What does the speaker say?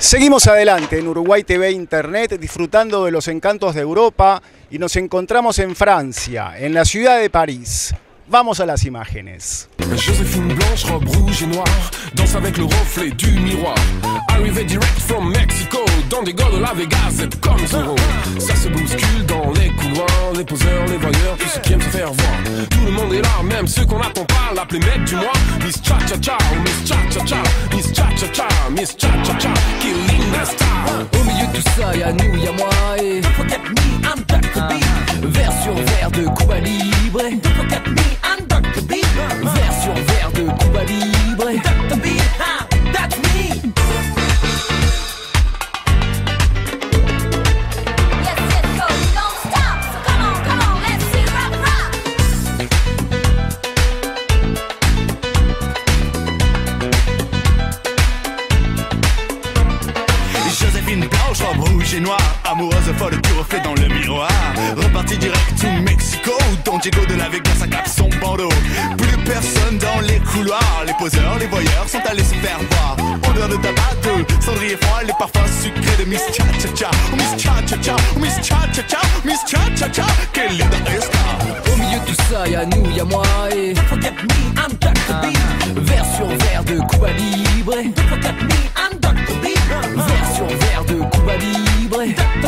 Seguimos adelante en Uruguay TV Internet, disfrutando de los encantos de Europa, y nos encontramos en Francia, en la ciudad de París. Vamos a las imágenes. Joséphine Blanche, robe rouge et noire, danse avec le reflet du miroir. Arrivée direct from Mexico, dans des gars de la Vegas, c'est comme Zorro. Ça se bouscule dans les couloirs, les poseurs, les voyeurs, tous ceux qui aiment se faire voir. Tout le monde est là, même ceux qu'on n'attend pas, l'appeler mec du mois. Miss Cha-Cha-Cha, Miss Cha-Cha-Cha, Miss Cha-Cha-Cha, Miss Cha-Cha-Cha, killing the star. Au milieu de tout ça, y'a nous, y'a moi et Don't forget me, I'm Dr. B. Vers sur verre de Cuba Libre. Don't forget me, I'm Dr. B. Vers sur verre de Cuba Libre. Dr. B, that's me. Joséphine Blanche, robe rouge et noire, amoureuse folle du reflet dans le miroir. Reparti direct to Mexico, Don Diego de la Vegas accap son bandeau. Plus personne dans les couloirs, les poseurs, les voyeurs sont allés se faire voir. Odeur de tabac, de cendrier froid, les parfums sucrés de Miss Cha-Cha-Cha. Oh Miss Cha-Cha-Cha, oh Miss Cha-Cha-Cha, Miss Cha-Cha-Cha, quelle linda estar. Au milieu de tout ça, y'a nous, y'a moi et Don't forget me, I'm Dr. B. Vers sur verre de Cuba Libre. Don't forget me, I'm Dr. B. Vers sur verre de Cuba Libre.